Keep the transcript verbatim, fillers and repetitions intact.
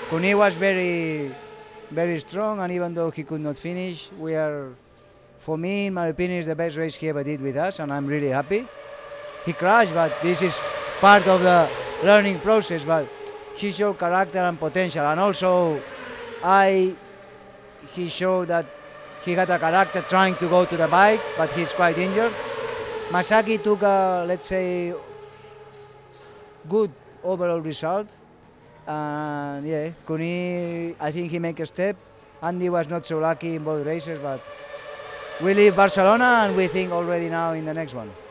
Kunii was very, very strong, and even though he could not finish, we are, for me, in my opinion, is the best race he ever did with us, and I'm really happy. He crashed, but this is part of the learning process, but he showed character and potential, and also I, he showed that he had a character trying to go to the bike, but he's quite injured. Masaki took a, let's say, good overall result. And yeah, Kunii, I think he made a step. Andi was not so lucky in both races, but we leave Barcelona and we think already now in the next one.